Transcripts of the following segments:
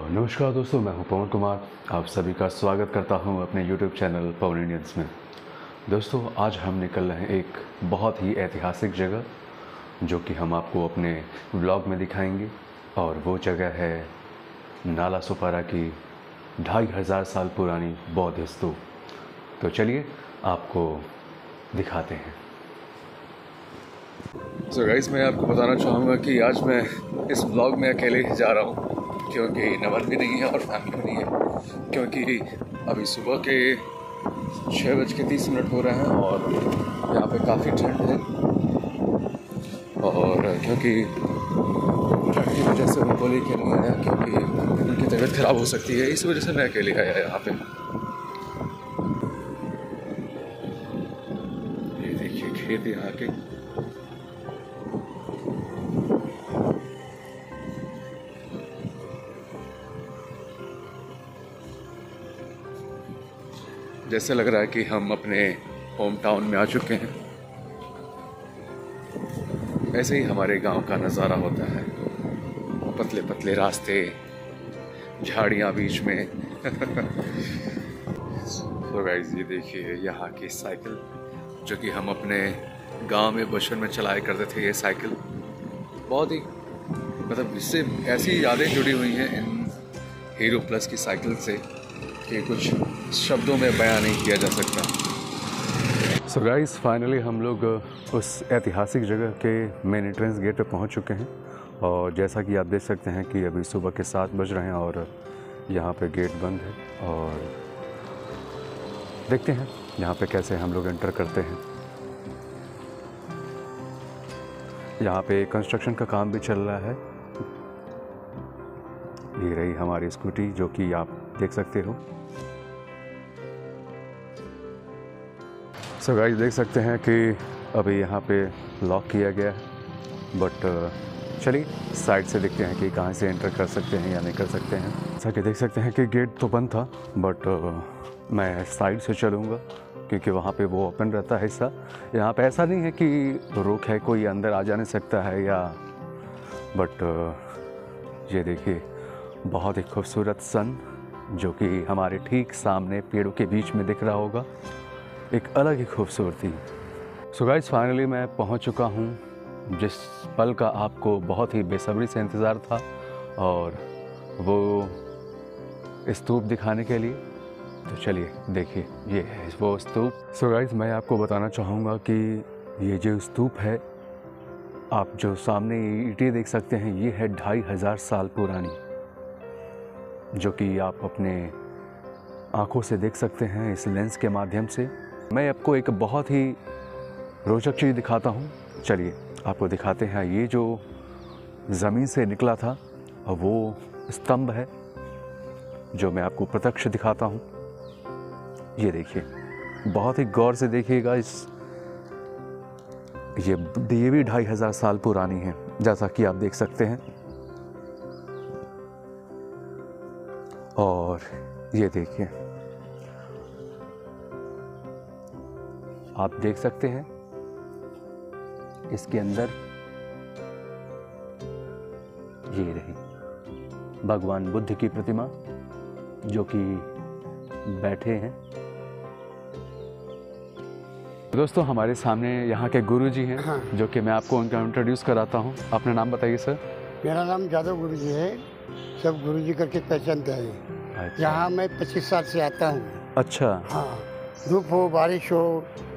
नमस्कार दोस्तों, मैं हूं पवन कुमार। आप सभी का स्वागत करता हूं अपने YouTube चैनल पवन इंडियंस में। दोस्तों, आज हम निकल रहे हैं एक बहुत ही ऐतिहासिक जगह जो कि हम आपको अपने व्लॉग में दिखाएंगे, और वो जगह है नाला सोपारा की 2500 साल पुरानी बौद्ध स्तूप। तो चलिए आपको दिखाते हैं। सो गाइस, मैं आपको बताना चाहूँगा कि आज मैं इस व्लॉग में अकेले ही जा रहा हूँ, क्योंकि नमन भी नहीं है और फैमिली भी नहीं है, क्योंकि अभी सुबह के 6:30 हो रहे हैं और यहाँ पे काफ़ी ठंड है। और क्योंकि ठंड की वजह से उनको लेके नहीं आया, क्योंकि उनकी तबीयत खराब हो सकती है, इस वजह से मैं अकेले आया यहाँ पे। ये देखिए खेत यहाँ के। जैसे लग रहा है कि हम अपने होम टाउन में आ चुके हैं। ऐसे ही हमारे गांव का नज़ारा होता है, पतले पतले रास्ते, झाड़ियाँ बीच में। तो गाइस, ये देखिए यहाँ की साइकिल जो कि हम अपने गांव में बचपन में चलाया करते थे। ये साइकिल बहुत ही मतलब इससे ऐसी यादें जुड़ी हुई हैं इन हीरो प्लस की साइकिल से कि कुछ शब्दों में बयां नहीं किया जा सकता। सो गाइस, फाइनली हम लोग उस ऐतिहासिक जगह के मेन एंट्रेंस गेट पे पहुंच चुके हैं, और जैसा कि आप देख सकते हैं कि अभी सुबह के 7 बज रहे हैं और यहाँ पे गेट बंद है। और देखते हैं यहाँ पे कैसे हम लोग एंटर करते हैं। यहाँ पे कंस्ट्रक्शन का काम भी चल रहा है। ये रही हमारी स्कूटी जो कि आप देख सकते हो। सो गाइस, देख सकते हैं कि अभी यहाँ पे लॉक किया गया है, बट चलिए साइड से देखते हैं कि कहाँ से एंटर कर सकते हैं या नहीं कर सकते हैं। जैसा कि देख सकते हैं कि गेट तो बंद था, बट मैं साइड से चलूँगा क्योंकि वहाँ पे वो ओपन रहता है हिस्सा। यहाँ पे ऐसा नहीं है कि रोक है, कोई अंदर आ जा नहीं सकता है या, बट ये देखिए बहुत ही खूबसूरत सन जो कि हमारे ठीक सामने पेड़ों के बीच में दिख रहा होगा, एक अलग ही खूबसूरती। सो गाइस, फाइनली मैं पहुंच चुका हूं जिस पल का आपको बहुत ही बेसब्री से इंतज़ार था, और वो स्तूप दिखाने के लिए। तो चलिए देखिए, ये है वो स्तूप। सो गाइस, मैं आपको बताना चाहूँगा कि ये जो स्तूप है, आप जो सामने ईंटें देख सकते हैं, ये है 2500 साल पुरानी, जो कि आप अपने आँखों से देख सकते हैं इस लेंस के माध्यम से। मैं आपको एक बहुत ही रोचक चीज़ दिखाता हूँ। चलिए आपको दिखाते हैं। ये जो ज़मीन से निकला था वो स्तंभ है जो मैं आपको प्रत्यक्ष दिखाता हूँ। ये देखिए, बहुत ही गौर से देखिएगा। ये भी 2500 साल पुरानी है, जैसा कि आप देख सकते हैं। और ये देखिए, आप देख सकते हैं इसके अंदर ये रही भगवान बुद्ध की प्रतिमा जो कि बैठे हैं। दोस्तों, हमारे सामने यहाँ के गुरुजी हैं। हाँ। जो कि मैं आपको उनका इंट्रोड्यूस कराता हूँ। अपना नाम बताइए सर। मेरा नाम जादव गुरुजी है, सब गुरुजी करके पहचानते हैं। अच्छा। यहाँ मैं 25 साल से आता हूँ। अच्छा। हाँ, धूप हो, बारिश हो,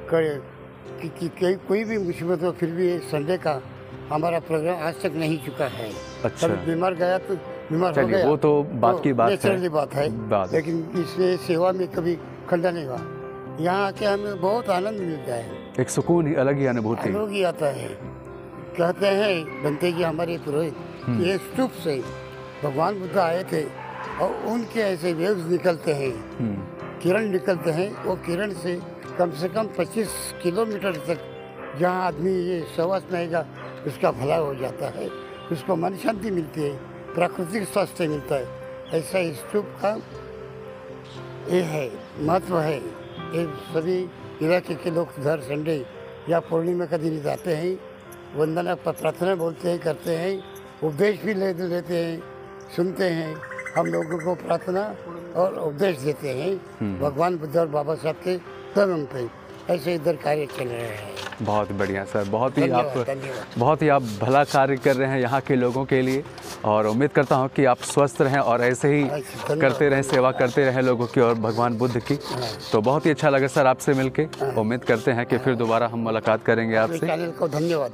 कोई भी मुसीबत हो, फिर भी संडे का हमारा प्रोग्राम आज तक नहीं चुका है। अच्छा। कभी बीमार गया तो बीमार हो गया, वो तो बात की बात है, बात है, लेकिन इसमें सेवा में कभी खंडा नहीं हुआ। यहाँ आके हमें बहुत आनंद मिलता है, एक सुकून ही अलग ही अनुभूति ही आता है। कहते हैं बनते जी हमारे पुरोहित, ये स्तूप से भगवान बुद्ध आए थे और उनके ऐसे वेव्स निकलते हैं, किरण निकलते हैं। वो किरण से कम 25 किलोमीटर तक जहाँ आदमी ये श्वास लेगा उसका भला हो जाता है, उसको मन शांति मिलती है, प्राकृतिक स्वास्थ्य मिलता है। ऐसा स्तूप का ये है, महत्व है। ये सभी इलाके के लोग हर संडे या पूर्णिमा का दिन जाते हैं, वंदना प्रार्थना बोलते हैं, करते हैं, उपदेश भी लेते हैं, सुनते हैं। हम लोगों को प्रार्थना और उपदेश देते हैं भगवान बुद्ध और बाबा साहब के कर्म पे। ऐसे इधर कार्य चल रहे हैं। बहुत बढ़िया सर, बहुत ही धन्यवाद। बहुत ही आप भला कार्य कर रहे हैं यहाँ के लोगों के लिए, और उम्मीद करता हूँ कि आप स्वस्थ रहें और ऐसे ही करते रहें, सेवा करते रहें लोगों की और भगवान बुद्ध की। तो बहुत ही अच्छा लगा सर आपसे मिलके। उम्मीद करते हैं कि फिर दोबारा हम मुलाकात करेंगे आपसे। चैनल को धन्यवाद।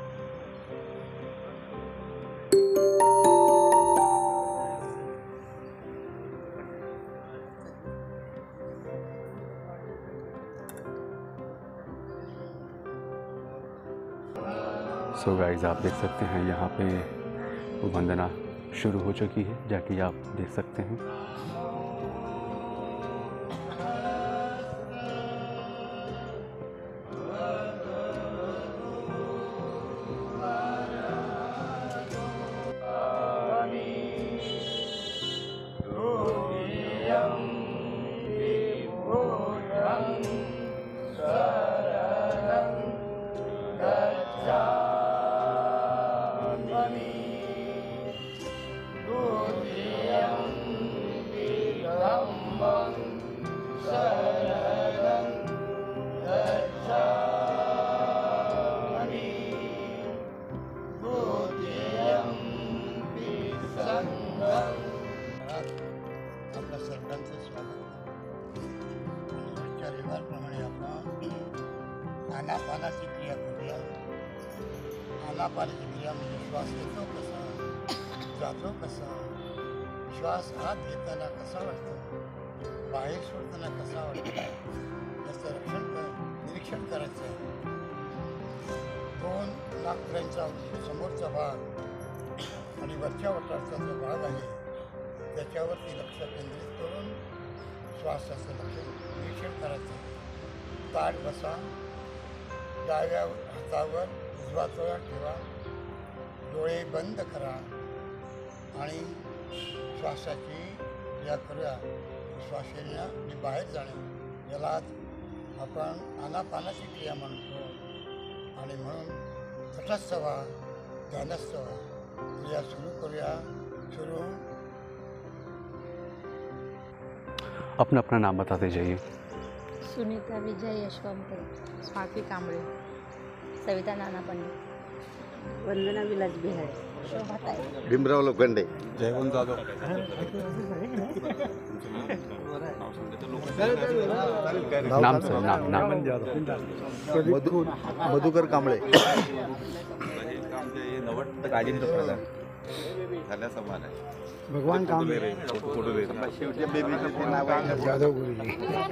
सो गाइस, आप देख सकते हैं यहाँ पे वंदना शुरू हो चुकी है, जाके आप देख सकते हैं। आपल्या सर्वांचं स्वागत। रोजच्या रिवाजप्रमाणे आपण आनापानाची क्रिया करूया। आनापानाची क्रिया म्हणजे श्वास घेतो कसा, जातो कसा, श्वास आत घेताना कसा वाटतो, बाहेर सोडताना कसा वाटतो, याचं निरीक्षण करायचं आहे। दोन नाकपुड्यांचा समोरचा भाग आणि वरच्या वटाचा जो भाग आहे त्याच्यावरती लक्ष केंद्रित करून श्वासाचं लक्ष निरीक्षण करायचं। ताठ बसा, डाव्या हातावर उजवा तोळा ठेवा, डोळे बंद करा आणि श्वासाची क्रिया करूया। श्वास येणे बाहेर जाणे याला आपण आनापानाची क्रिया म्हणतो आणि म्हणून तटस्थ व्हा, ध्यानस्थ व्हा। क्रिया सुरू करूया। सुरू। अपना अपना नाम बताते जाइए। सुनीता विजय यशवंत, स्वाती कांबळे, सविता नाना पंडित, वंदना विलास बिहार, शोभा ताई, भीमराव लोखंडे, जयवंत जाधव, नाम सर, नाम मधुकर कांबळे, राजेंद्र प्रधान, झाल्या समान आहे, भगवान कांबळे, जाधव गुरुजी।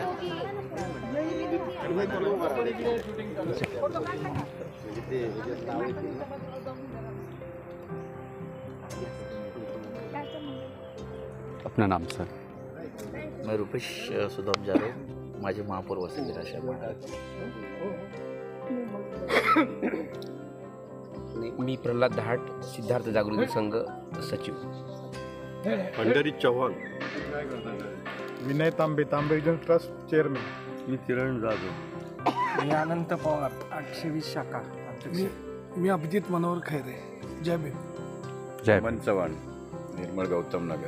अपना नाम सर। मैं रुपेश सुदाम जाधव, माझे महापौर वसई निराशा मंडळ। मी प्रल्हाद दहाट, सिद्धार्थ जागृती संघ सचिव। पंढरीत चव्हाण, विनय तांबे, तांबेजन ट्रस्ट चेअरमॅन, मी किरण जाधव, मी अनंत पवार, 820 शाखा अध्यक्ष। मी अभिजित मनोहर खैरे। जय भीम। जय मन चव्हाण, निर्मळ गौतम नगर,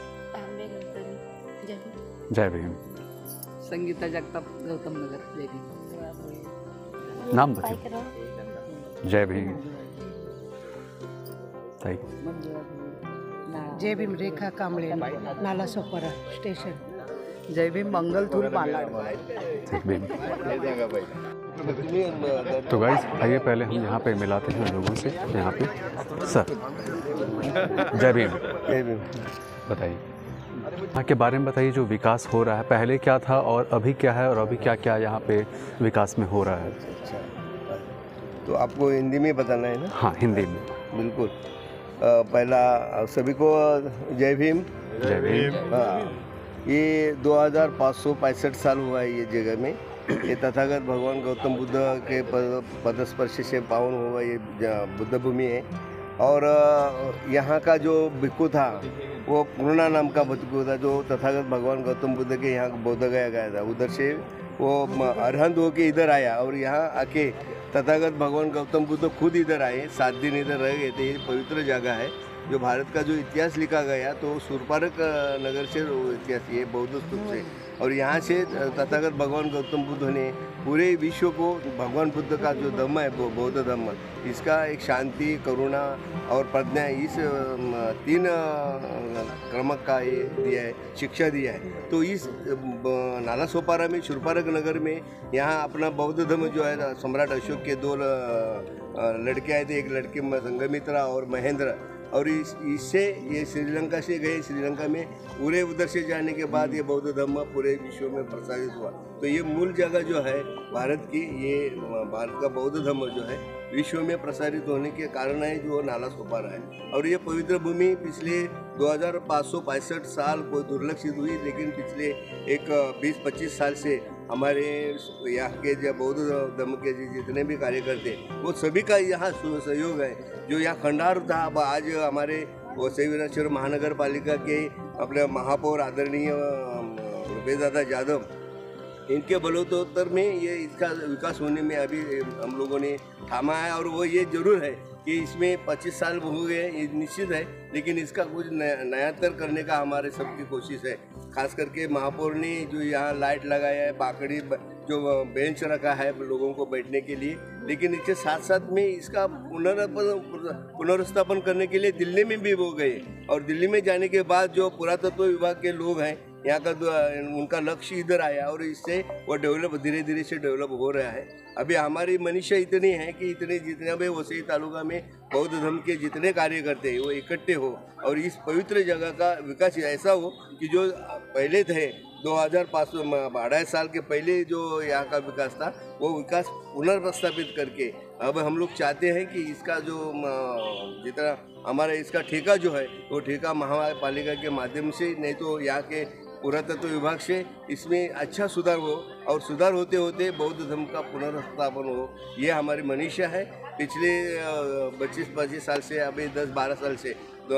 जय भीम। संगीता जगताप, गौतम नगर। जय भीम। नाम बताइए। जय भीम। ताई। जय भीम, रेखा कांबळे, नाला सोपारा स्टेशन। जय भीम, मंगलथूर मालाड। जय भीम। तो गाइस, आइए पहले हम यहाँ पे मिलाते हैं लोगों से। यहाँ पे सर, जय भीम। जय भीम। बताइए यहाँ के बारे में, बताइए जो विकास हो रहा है, पहले क्या था और अभी क्या है, और अभी क्या क्या यहाँ पे विकास में हो रहा है। तो आपको हिंदी में बताना है ना? हाँ, हिंदी में। बिल्कुल। पहला सभी को जय भीम। जय भीम। हाँ, ये 2565 साल हुआ है ये जगह में। ये तथागत भगवान गौतम बुद्ध के पदस्पर्श से पावन हुआ ये बुद्ध भूमि है। और यहाँ का जो भिक्खु था वो पूर्णा नाम का भिक्खु था, जो तथागत भगवान गौतम बुद्ध के यहाँ बोध गया था। उधर से वो अरहंत होके इधर आया और यहाँ आके तथागत भगवान गौतम बुद्ध खुद इधर आए, 7 दिन इधर रह गए थे। ये पवित्र जगह है जो भारत का जो इतिहास लिखा गया तो शूर्पणख नगर से वो इतिहास ये बौद्ध स्तूप से, और यहाँ से तथागत भगवान गौतम बुद्ध ने पूरे विश्व को भगवान बुद्ध का जो धम्म है वो बौद्ध धम्म, इसका एक शांति, करुणा और प्रज्ञा, इस 3 क्रमक का ये दिया है, शिक्षा दिया है। तो इस नालासोपारा में शूर्पणख नगर में यहाँ अपना बौद्ध धर्म जो है, सम्राट अशोक के 2 लड़के आए थे, एक लड़के संघमित्रा और महेंद्र, और इससे ये श्रीलंका से गए, श्रीलंका में पूरे उधर से जाने के बाद ये बौद्ध धर्म पूरे विश्व में प्रसारित हुआ। तो ये मूल जगह जो है भारत की, ये भारत का बौद्ध धर्म जो है विश्व में प्रसारित होने के कारण है जो नालासोपारा है। और ये पवित्र भूमि पिछले 2565 साल को दुर्लक्षित हुई, लेकिन पिछले एक 20-25 साल से हमारे यहाँ के जो बौद्ध धर्म के जितने भी कार्यकर्ते वो सभी का यहाँ सहयोग है। जो यहाँ खंडार था, अब आज हमारे वसई महानगर पालिका के अपने महापौर आदरणीय रुपेश दादा यादव, इनके बलोत्तर में ये इसका विकास होने में अभी हम लोगों ने थामा है। और वो ये जरूर है कि इसमें 25 साल हो गए, ये निश्चित है, लेकिन इसका कुछ नयातर करने का हमारे सबकी कोशिश है। खास करके महापौर ने जो यहाँ लाइट लगाया है, बाकड़ी जो बेंच रखा है लोगों को बैठने के लिए, लेकिन इसके साथ साथ में इसका पुनर्स्थापन करने के लिए दिल्ली में भी वो गए, और दिल्ली में जाने के बाद जो पुरातत्व विभाग के लोग हैं यहाँ का उनका लक्ष्य इधर आया, और इससे वो डेवलप धीरे धीरे से डेवलप हो रहा है। अभी हमारी मनीषा इतनी है कि जितने भी वसई तालुका में बौद्ध धर्म के जितने कार्यकर्ते हैं वो इकट्ठे हो, और इस पवित्र जगह का विकास ऐसा हो कि जो पहले थे 2500 साल के पहले जो यहाँ का विकास था वो विकास पुनर्प्रस्थापित करके अब हम लोग चाहते हैं कि इसका जो जितना हमारा इसका ठेका जो है वो ठेका महापालिका के माध्यम से, नहीं तो यहाँ के पुरातत्व विभाग से इसमें अच्छा सुधार हो, और सुधार होते होते बौद्ध धर्म का पुनर्स्थापन हो, ये हमारी मनीषा है। पिछले 25 साल से, अभी 10-12 साल से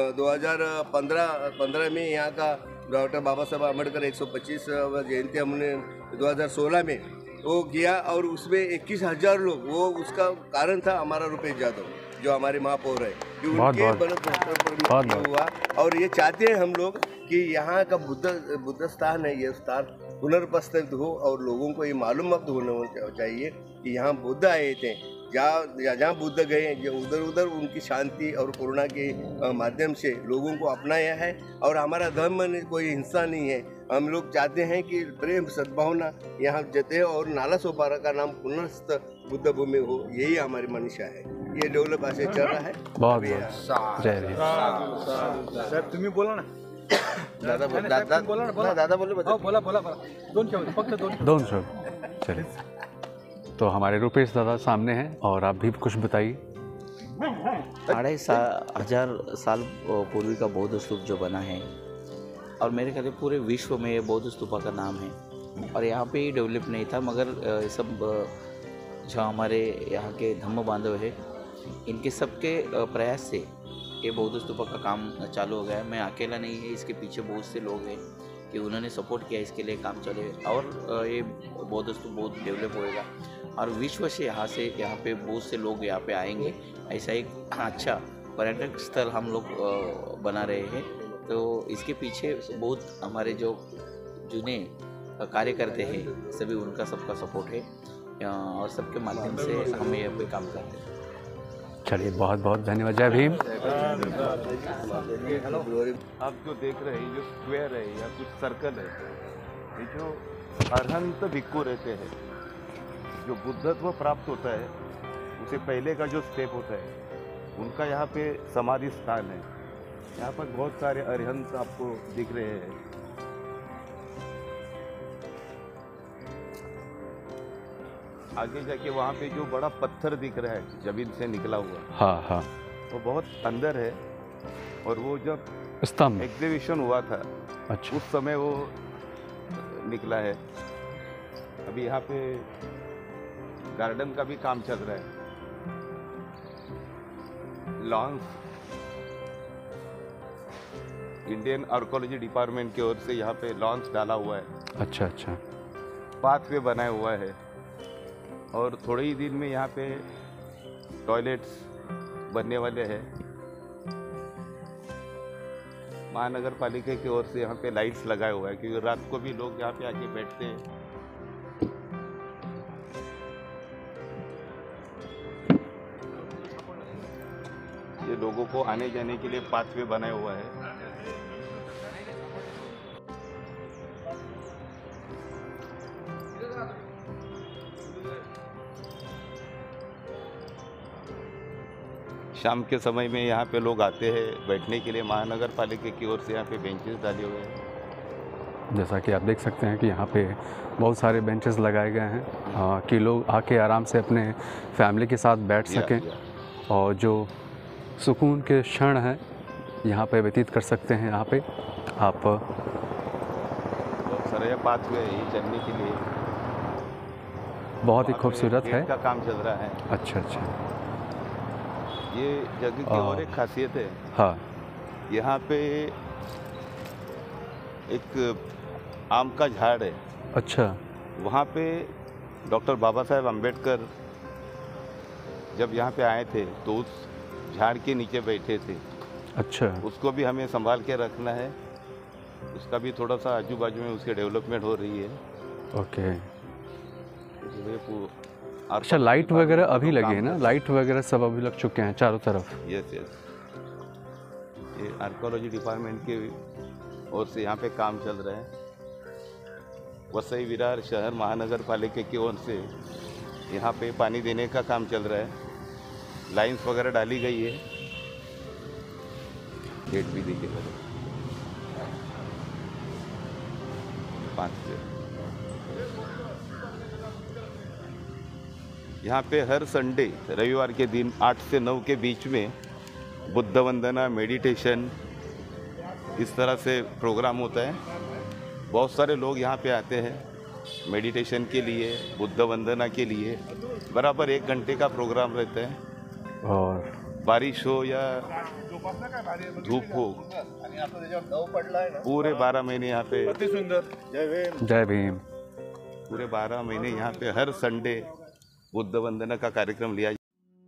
2015 में यहाँ का डॉक्टर बाबा साहब अम्बेडकर 125 जयंती हमने 2016 में वो किया, और उसमें 21,000 लोग, वो उसका कारण था हमारा रुपेश यादव जो हमारे महापौर है, कि उनके बल हुआ। और ये चाहते हैं हम लोग कि यहाँ का बुद्ध स्थान है, ये स्थान पुनर्प्रस्तावित हो, और लोगों को ये मालूम होना चाहिए कि यहाँ बुद्ध आए थे, जहाँ बुद्ध गए उधर उधर उनकी शांति और करुणा के माध्यम से लोगों को अपनाया है। और हमारा धर्म में कोई हिंसा नहीं है, हम लोग चाहते हैं कि प्रेम सद्भावना यहाँ जते, और नालासोपारा का नाम पुनर्स्थ बुद्ध भूमि हो, यही हमारी मनीषा है। ये डेवलप ऐसे चल रहा है। बहुत साहेब तुम्ही बोला ना, दादा बोलो, बोला फक्त दोन शब्द। चलिए, तो हमारे रुपेश दादा सामने हैं, और आप भी कुछ बताइए। 2500 साल पूर्वी का बौद्ध स्तूप जो बना है, और मेरे ख्याल में पूरे विश्व में ये बौद्ध स्तूपा का नाम है। और यहाँ पे डेवलप नहीं था, मगर सब जो हमारे यहाँ के धम्म बांधव है, इनके सबके प्रयास से ये बौद्ध स्तूपा का काम चालू हो गया है। मैं अकेला नहीं है, इसके पीछे बहुत से लोग हैं कि उन्होंने सपोर्ट किया, इसके लिए काम चले, और ये बौद्ध स्तूप बहुत डेवलप होएगा, और विश्व से यहाँ पे बहुत से लोग यहाँ पे आएंगे। ऐसा एक अच्छा पर्यटक स्थल हम लोग बना रहे हैं। तो इसके पीछे बहुत हमारे जो जुने कार्यकर्ते हैं सभी, उनका सबका सपोर्ट है, और सबके माध्यम से हम ये पे काम करते हैं। चलिए, बहुत बहुत धन्यवाद। जय भीम। आप जो देख रहे हैं, जो स्क्वायर है या कुछ सर्कल है, ये जो अरहंत भिक्खु रहते हैं, जो बुद्धत्व प्राप्त होता है उसे पहले का जो स्टेप होता है, उनका यहाँ पे समाधि स्थान है। यहाँ पर बहुत सारे अरहंत आपको दिख रहे हैं। आगे जाके वहाँ पे जो बड़ा पत्थर दिख रहा है जमीन से निकला हुआ, हाँ, वो बहुत अंदर है, और वो जब स्तंभ एग्जीबिशन हुआ था, अच्छा, उस समय वो निकला है। अभी यहाँ पे गार्डन का भी काम चल रहा है। लॉन्स इंडियन आर्कोलॉजी डिपार्टमेंट की ओर से यहाँ पे लॉन्च डाला हुआ है। अच्छा अच्छा, पाथवे बनाया हुआ है, और थोड़े ही दिन में यहाँ पे टॉयलेट्स बनने वाले हैं। महानगर पालिका की ओर से यहाँ पे लाइट्स लगाया हुआ है, क्योंकि रात को भी लोग यहाँ पे आके बैठते हैं। ये लोगों को आने जाने के लिए पाथवे बनाया हुआ है। शाम के समय में यहाँ पे लोग आते हैं बैठने के लिए। महानगर पालिका की ओर से यहाँ पे बेंचेस डाले हुए हैं। जैसा कि आप देख सकते हैं कि यहाँ पे बहुत सारे बेंचेस लगाए गए हैं कि लोग आके आराम से अपने फैमिली के साथ बैठ सकें और जो सुकून के क्षण हैं यहाँ पे व्यतीत कर सकते हैं। यहाँ पे आप बहुत सारे पाथवे है चलने के लिए, बहुत ही खूबसूरत है। का काम चल रहा है। अच्छा अच्छा, ये जगह की और एक खासियत है। हाँ, यहाँ पे एक आम का झाड़ है। अच्छा, वहाँ पे डॉक्टर बाबा साहेब अम्बेडकर जब यहाँ पे आए थे तो उस झाड़ के नीचे बैठे थे। अच्छा, उसको भी हमें संभाल के रखना है। उसका भी थोड़ा सा आजू बाजू में उसकी डेवलपमेंट हो रही है। ओके। अच्छा, लाइट वगैरह अभी लगे हैं ना? लाइट वगैरह सब अभी लग चुके हैं चारों तरफ। यस यस, ये आर्कोलॉजी डिपार्टमेंट के ओर से यहाँ पे काम चल रहा है। वसई विरार शहर महानगर पालिका की ओर से यहाँ पे पानी देने का काम चल रहा है। लाइंस वगैरह डाली गई है। गेट भी देखिए 5 से। यहाँ पे हर संडे रविवार के दिन 8 से 9 के बीच में बुद्ध वंदना, मेडिटेशन, इस तरह से प्रोग्राम होता है। बहुत सारे लोग यहाँ पे आते हैं मेडिटेशन के लिए, बुद्ध वंदना के लिए। बराबर 1 घंटे का प्रोग्राम रहता है। और बारिश हो या धूप हो, पूरे 12 महीने यहाँ पे जय भीम, पूरे 12 महीने यहाँ पे हर संडे बुद्ध वंदना का कार्यक्रम लिया।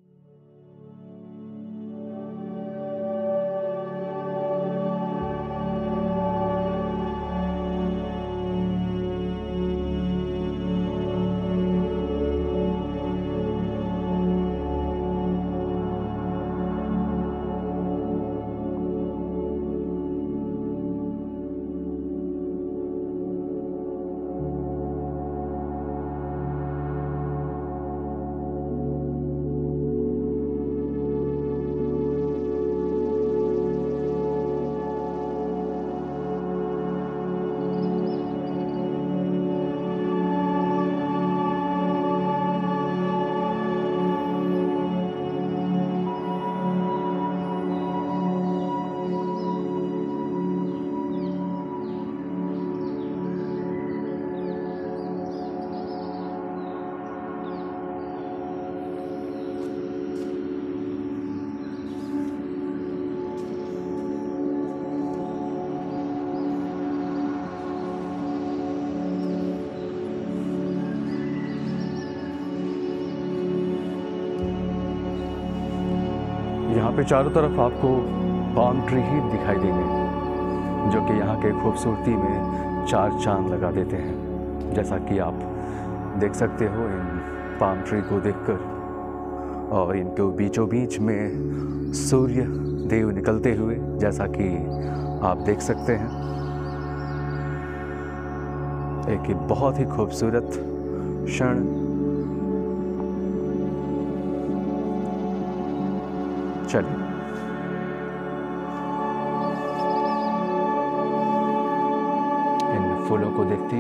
यहाँ पे चारों तरफ आपको पाम ट्री ही दिखाई देंगे जो कि यहाँ के खूबसूरती में 4 चांद लगा देते हैं। जैसा कि आप देख सकते हो इन पाम ट्री को देखकर, और इनके बीचों बीच में सूर्य देव निकलते हुए, जैसा कि आप देख सकते हैं। एक बहुत ही खूबसूरत क्षण। चलिए इन फूलों को देखती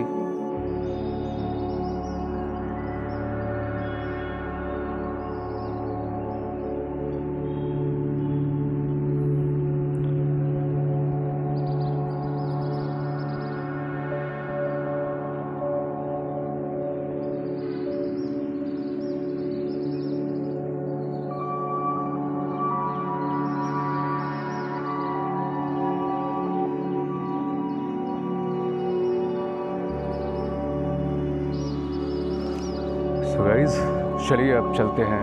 तो गाइस चलिए अब चलते हैं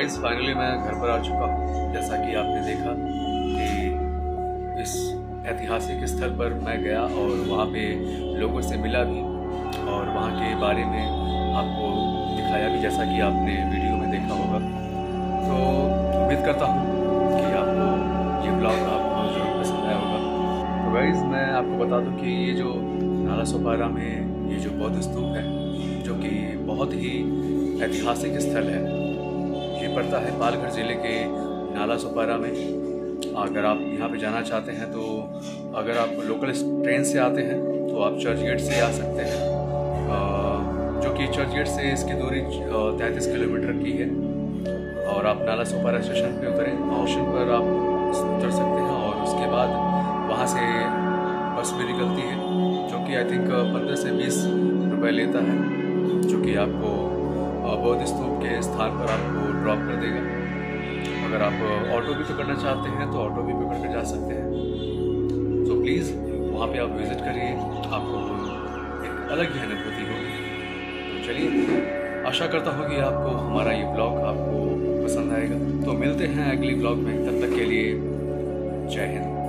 गाइस फाइनली मैं घर पर आ चुका हूँ। जैसा कि आपने देखा कि इस ऐतिहासिक स्थल पर मैं गया और वहाँ पे लोगों से मिला भी और वहाँ के बारे में आपको दिखाया भी, जैसा कि आपने वीडियो में देखा होगा। तो उम्मीद करता हूँ कि आपको ये ब्लॉग आपको जरूर पसंद आया होगा। तो गाइस मैं आपको बता दूँ कि ये जो नाला सोपारा में ये जो बौद्ध स्तूप है, जो कि बहुत ही ऐतिहासिक स्थल है, ये पड़ता है पालघर ज़िले के नाला सोपारा में। अगर आप यहाँ पे जाना चाहते हैं तो अगर आप लोकल ट्रेन से आते हैं तो आप चर्च गेट से आ सकते हैं, जो कि चर्च गेट से इसकी दूरी 33 किलोमीटर की है। और आप नाला सोपारा स्टेशन पे उतरें, स्टेशन पर आप उतर सकते हैं और उसके बाद वहाँ से बस भी निकलती है, जो कि आई थिंक 15 से 20 रुपये लेता है, जो कि आपको बौद्ध स्तूप के स्थान पर आपको ड्रॉप कर देगा। अगर आप ऑटो भी पकड़ना चाहते हैं तो ऑटो भी पकड़ कर जा सकते हैं। तो प्लीज़ वहाँ पे आप विज़िट करिए, आपको एक अलग ही अनुभूति होगी। तो चलिए, आशा करता हूँ कि आपको हमारा ये ब्लॉग आपको पसंद आएगा। तो मिलते हैं अगली ब्लॉग में, तब तक के लिए जय हिंद।